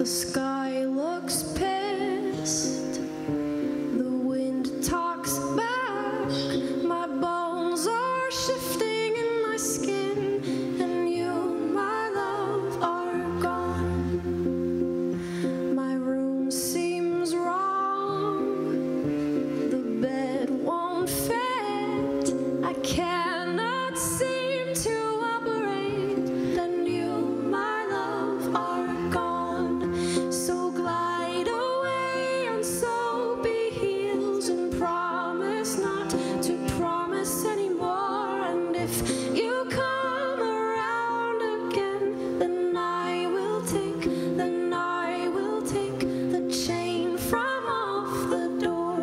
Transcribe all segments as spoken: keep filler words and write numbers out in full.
The sky looks pissed. The wind talks back. My bones are shifting in my skin, and you, my love, are gone. My room seems wrong. The bed won't fit. I cannot seem to operate. Then you, my love, are gone. So glide away on soapy heels and promise not to promise anymore. And if you come around again, then I will take, then I will take the chain from off the door.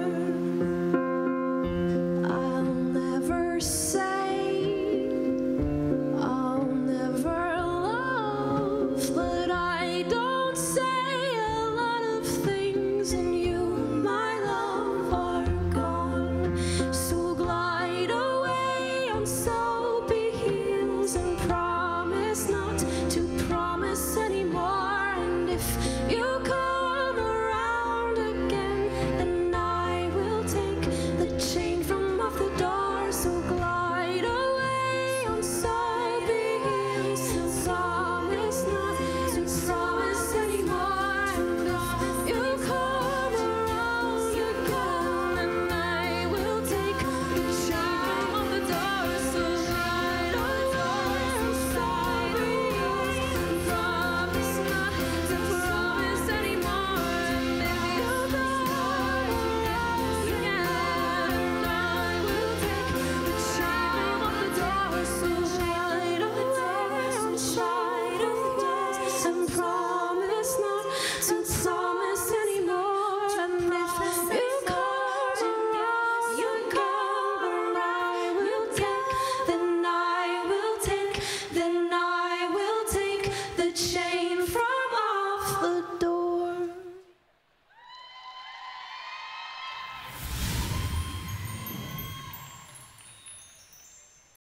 I'll never say, I'll never love, but I don't say a lot of things, and you, my love, are gone. So glide away on soapy heels and promise not to promise anymore. And if you come around again, then I will take the chain from off the door. So glide away on soapy heels and promise not to promise anymore. And if you come around again, then I will take the chain from off the door. So glide away on soapy heels and promise not to promise anymore. And if you come around again, then I will take the chain from off the door. So glide away on soapy heels and promise not to promise anymore. And if you come around, you come around, I will take, then I will take, then I will take the chain from off the door.